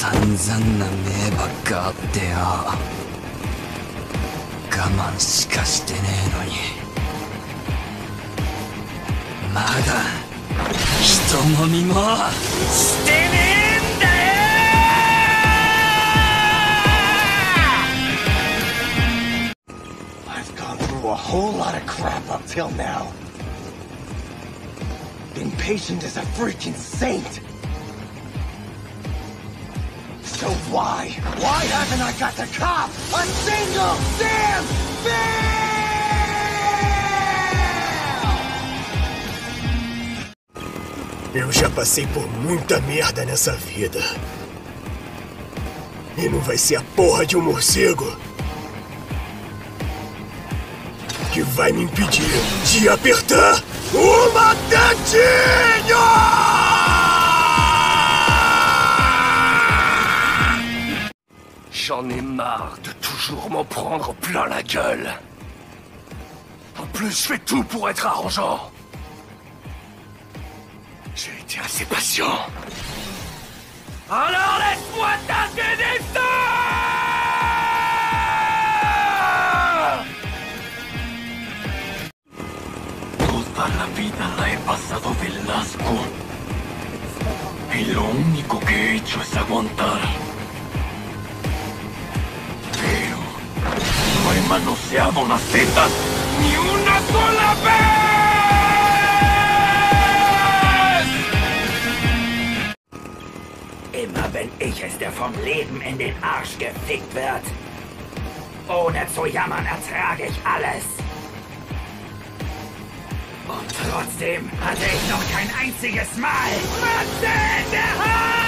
散々な目ばっかあってよ。我慢しかしてねえのに、まだ人飲みもしてねえんだよ。 I've gone through a whole lot of crap up till now. Been patient as a freaking saint. So why haven't I got to cop a single damn thing? Eu já passei por muita merda nessa vida. E não vai ser a porra de um morcego que vai me impedir de apertar uma dentinho! J'en ai marre de toujours m'en prendre plein la gueule. En plus, je fais tout pour être arrangeant. J'ai été assez patient. Alors laisse-moi tâter des Toda la vida la he pasado del asco. Y lo único que he hecho es aguantar. Pero no he manoseado las tetas ni una sola vez. Immer wenn ich es dir vom Leben in den Arsch gefickt wird. Ohne zu jammern ertrage ich alles. Und trotzdem hatte ich noch kein einziges Mal Matze in der Hand!